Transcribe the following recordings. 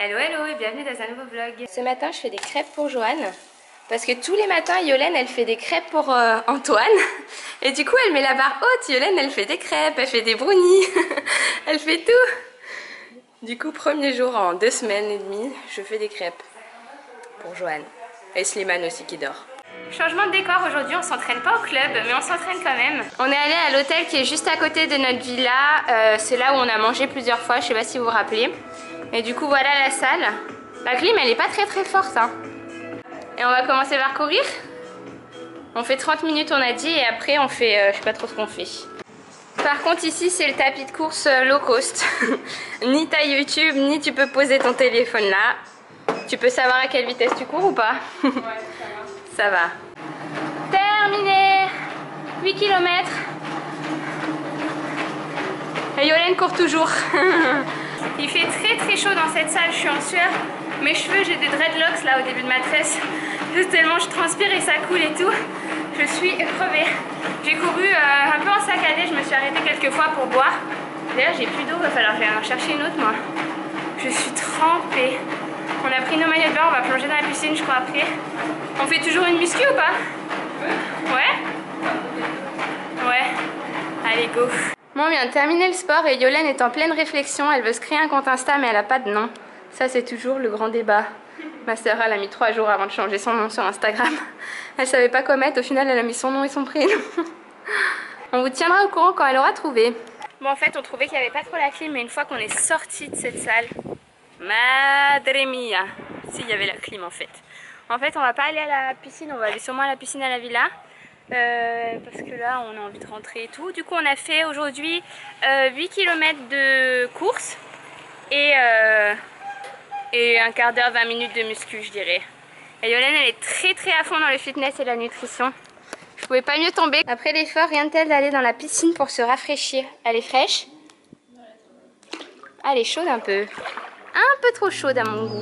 Hello hello et bienvenue dans un nouveau vlog. Ce matin je fais des crêpes pour Joanne. Parce que tous les matins Yolène elle fait des crêpes pour Antoine. Et du coup elle met la barre haute. Yolène elle fait des crêpes, elle fait des brownies. Elle fait tout. Du coup premier jour en 2 semaines et demie je fais des crêpes pour Joanne. Et Slimane aussi qui dort. Changement de décor aujourd'hui, on s'entraîne pas au club mais on s'entraîne quand même. On est allé à l'hôtel qui est juste à côté de notre villa. C'est là où on a mangé plusieurs fois, je sais pas si vous vous rappelez. Et du coup voilà la salle. La clim elle est pas très forte hein. Et on va commencer par courir. On fait 30 minutes on a dit et après on fait je sais pas trop ce qu'on fait. Par contre ici c'est le tapis de course low cost. Ni ta YouTube ni tu peux poser ton téléphone là. Tu peux savoir à quelle vitesse tu cours ou pas? Ouais ça va. Terminé. 8 km. Et Yolène court toujours. Il fait très chaud dans cette salle, je suis en sueur. Mes cheveux, j'ai des dreadlocks là au début de ma tresse. Juste tellement je transpire et ça coule et tout. Je suis crevée. J'ai couru un peu en saccadé, je me suis arrêtée quelques fois pour boire. D'ailleurs j'ai plus d'eau, il va falloir que j'aille en chercher une autre moi. Je suis trempée. On a pris nos maillots de bain, on va plonger dans la piscine je crois après. On fait toujours une muscu ou pas? Ouais? Ouais. Allez go. Bon, on vient de terminer le sport et Yolène est en pleine réflexion. Elle veut se créer un compte Insta mais elle a pas de nom. Ça c'est toujours le grand débat. Ma soeur elle a mis 3 jours avant de changer son nom sur Instagram. Elle savait pas quoi mettre, au final elle a mis son nom et son prénom. On vous tiendra au courant quand elle aura trouvé. Bon en fait on trouvait qu'il n'y avait pas trop la clim mais une fois qu'on est sorti de cette salle, madre mia, s'il y avait la clim en fait. En fait on va pas aller à la piscine, on va aller sûrement à la piscine à la villa. Parce que là on a envie de rentrer et tout. Du coup on a fait aujourd'hui 8 km de course et un quart d'heure, 20 minutes de muscu je dirais. Et Yolène elle est très à fond dans le fitness et la nutrition. Je pouvais pas mieux tomber. Après l'effort, rien de tel d'aller dans la piscine pour se rafraîchir. Elle est fraîche? Elle est chaude un peu. Un peu trop chaude à mon goût.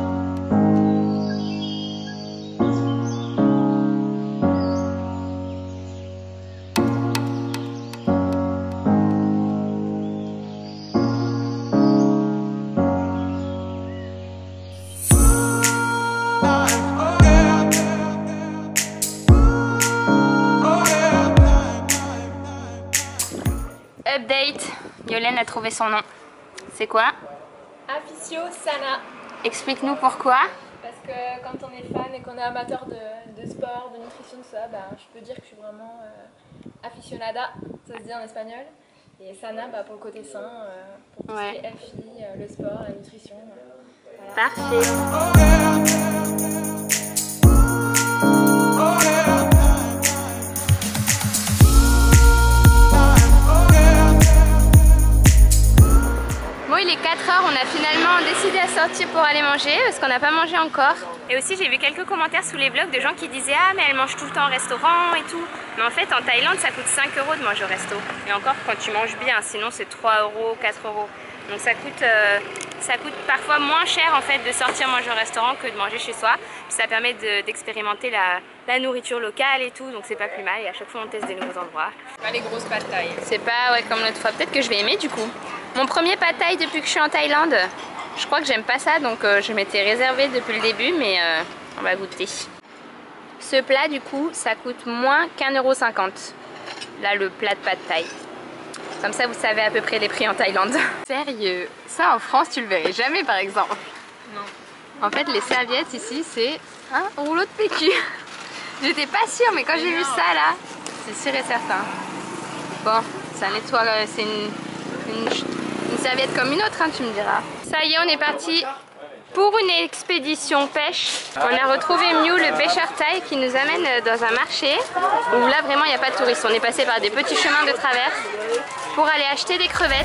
Update, Yolène a trouvé son nom. C'est quoi? Aficio Sana. Explique-nous pourquoi. Parce que quand on est fan et qu'on est amateur de sport, de nutrition, tout ça, ben, je peux dire que je suis vraiment aficionada, ça se dit en espagnol. Et Sana pour le côté sain, pour tout ce qui est FI, le sport, la nutrition. Voilà. Parfait. Il est 4h, on a finalement décidé à sortir pour aller manger parce qu'on n'a pas mangé encore. Et aussi j'ai vu quelques commentaires sous les blogs de gens qui disaient ah mais elle mange tout le temps au restaurant et tout. Mais en fait en Thaïlande ça coûte 5 € de manger au resto. Et encore quand tu manges bien, sinon c'est 3 €, 4 €. Donc ça coûte parfois moins cher en fait de sortir manger au restaurant que de manger chez soi. Puis ça permet d'expérimenter la nourriture locale et tout, donc c'est pas plus mal. Et à chaque fois on teste des nouveaux endroits. Pas les grosses pad thaï. C'est pas comme l'autre fois, peut-être que je vais aimer du coup. Mon premier pad thaï depuis que je suis en Thaïlande, je crois que j'aime pas ça donc je m'étais réservée depuis le début mais on va goûter. Ce plat du coup ça coûte moins qu'1,50 €. Là le plat de pad thaï. Comme ça vous savez à peu près les prix en Thaïlande. Sérieux, ça en France tu le verrais jamais par exemple. Non. En fait les serviettes ici c'est un rouleau de PQ. J'étais pas sûre mais quand j'ai vu ça là, c'est sûr et certain. Bon, ça nettoie, c'est une serviette comme une autre, hein, tu me diras. Ça y est, on est parti pour une expédition pêche. On a retrouvé Miu, le pêcheur thaï, qui nous amène dans un marché où là vraiment il n'y a pas de touristes. On est passé par des petits chemins de traverse pour aller acheter des crevettes.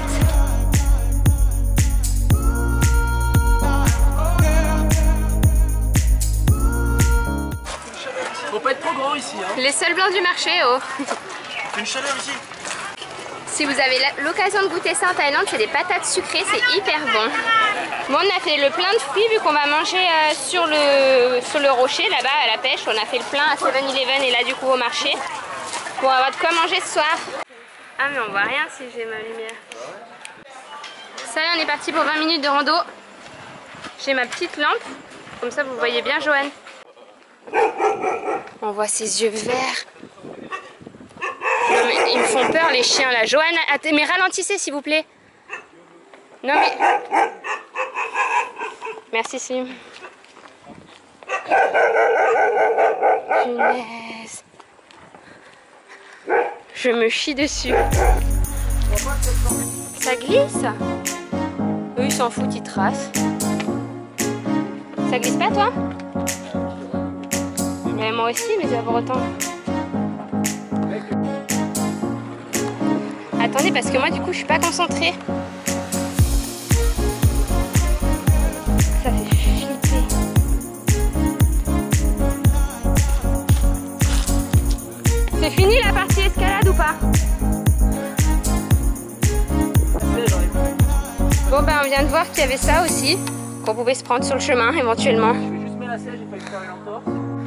Faut pas être trop grand ici. Hein. Les seuls blancs du marché, oh. Une chaleur ici. Si vous avez l'occasion de goûter ça en Thaïlande, c'est des patates sucrées, c'est hyper bon. Bon, on a fait le plein de fruits vu qu'on va manger sur le rocher là-bas à la pêche. On a fait le plein à 7-Eleven et là du coup au marché pour avoir de quoi manger ce soir. Ah mais on voit rien si j'ai ma lumière. Ça y est, on est parti pour 20 minutes de rando. J'ai ma petite lampe, comme ça vous voyez bien Johan. On voit ses yeux verts. Non mais ils me font peur les chiens là. Johan, mais ralentissez s'il vous plaît. Non mais... Merci Slim. Punaise. Je me chie dessus. Ça glisse. Eux ils s'en foutent, ils tracent. Ça glisse pas toi? Mais moi aussi, mais ça va pour autant. Attendez, parce que moi du coup je suis pas concentrée. Ça fait flipper. C'est fini la partie escalade ou pas? Bon ben on vient de voir qu'il y avait ça aussi, qu'on pouvait se prendre sur le chemin éventuellement. Je vais juste mettre la selle, j'ai failli faire une entorse.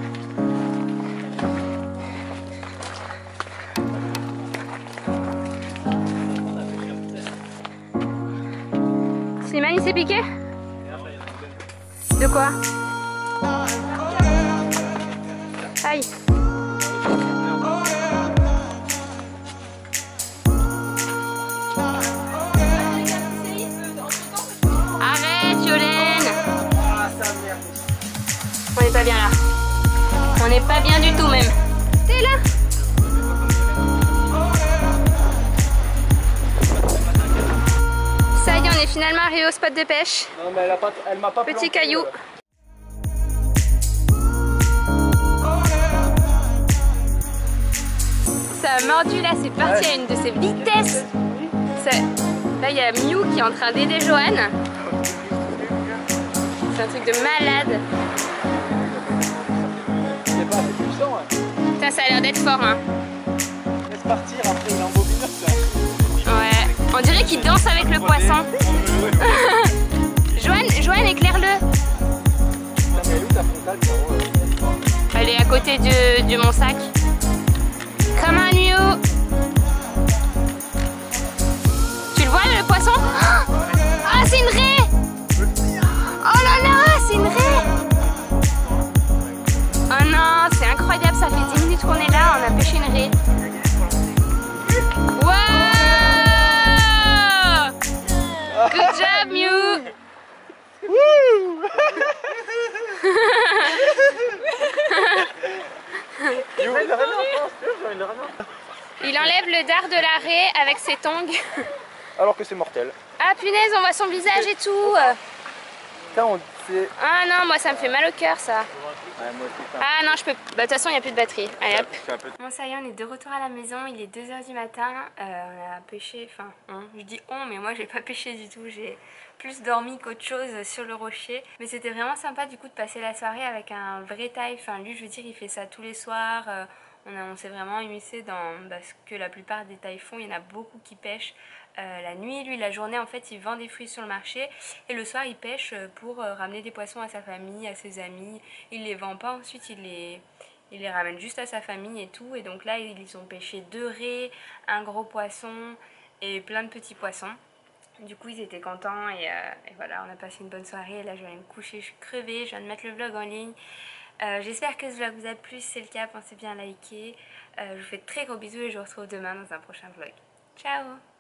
Slimane il s'est piqué? De quoi? Aïe. Arrête Yolène. On n'est pas bien là. On n'est pas bien du tout même. T'es là? Ça y est, on est finalement arrivé au spot de pêche. Non mais elle m'a pas Petit caillou. Ça a mordu là, c'est parti à une de ses vitesses. Là il y a Miu qui est en train d'aider Johan. C'est un truc de malade. C'est pas assez puissant, hein. Putain, ça a l'air d'être fort hein. Laisse partir, après il embobine ça. Ouais, on dirait qu'il danse avec le poisson. Johan, éclaire-le. Elle est où ta frontale, Caro? Elle est à côté de mon sac. Come on, Miu. Tu le vois le poisson? Ah, c'est une raie. Oh là là, c'est une raie. Oh non, c'est incroyable, ça fait 10 minutes qu'on est là, on a pêché une raie. Wow! Good job, Miu. Il enlève le dard de la raie avec ses tongs. Alors que c'est mortel. Ah punaise, on voit son visage et tout. Ah non, moi ça me fait mal au cœur ça. Ouais, moi aussi, Ah non, je peux. Bah, de toute façon, il n'y a plus de batterie. Allez hop. Bon, ça y est, on est de retour à la maison. Il est 2 h du matin. On a pêché. Enfin, je dis on, mais moi j'ai pas pêché du tout. J'ai plus dormi qu'autre chose sur le rocher. Mais c'était vraiment sympa du coup de passer la soirée avec un vrai taille. Enfin, lui, je veux dire, il fait ça tous les soirs. On s'est vraiment immiscé dans ce que la plupart des tailles font. Il y en a beaucoup qui pêchent la nuit. Lui, la journée, en fait, il vend des fruits sur le marché. Et le soir, il pêche pour ramener des poissons à sa famille, à ses amis. Il les vend pas ensuite, il les ramène juste à sa famille et tout. Et donc là, ils ont pêché 2 raies, un gros poisson et plein de petits poissons. Du coup, ils étaient contents et voilà, on a passé une bonne soirée. Et là, je vais aller me coucher, je suis crevée. Je viens de mettre le vlog en ligne. J'espère que ce vlog vous a plu. Si c'est le cas, pensez bien à liker. Je vous fais de très gros bisous et je vous retrouve demain dans un prochain vlog. Ciao!